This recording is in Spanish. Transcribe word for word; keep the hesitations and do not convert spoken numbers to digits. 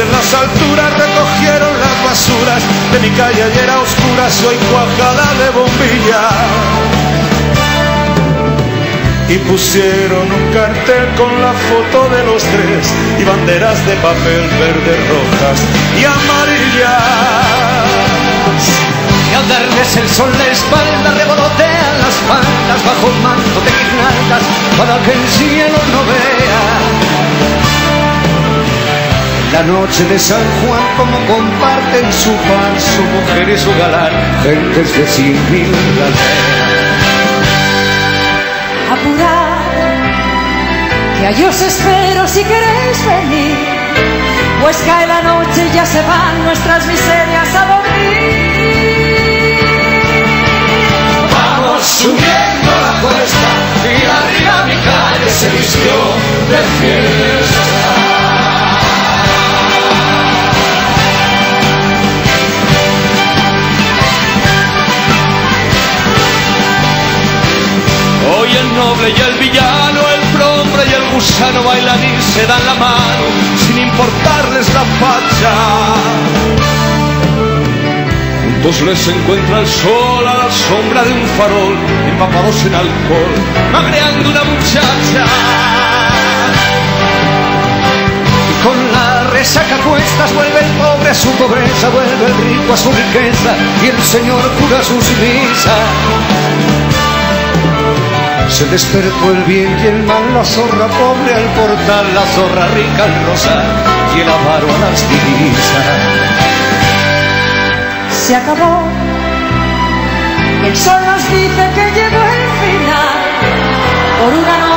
en las alturas recogieron las basuras de mi calle ayer a oscuras y hoy cuajada de bombillas. Y pusieron un cartel con la foto de los tres y banderas de papel verdes, rojas y amarillas. Y al darles el sol la espalda revolotean las faldas bajo un manto de guirnaldas para que el cielo no vea la noche de San Juan como comparten su pan, su mujer y su galán, gentes de cien mil galeras. Apurad, que allí os espero si queréis venir, pues cae la noche y ya se van nuestras miserias a dormir. Vamos subiendo la cuesta y arriba mi calle se vistió de fiesta. Hoy el noble y el villano, el prohombre y el gusano bailan y se dan la mano sin importarles la facha. Juntos les encuentra el sol a la sombra de un farol, empapados en alcohol, magreando una muchacha. Y con la resaca a cuestas vuelve el pobre a su pobreza, vuelve el rico a su riqueza y el señor cura sus misas. Se despertó el bien y el mal, la zorra pobre al portal, la zorra rica al rosal y el avaro a las divisas. Se acabó, el sol nos dice que llegó el final, por una noche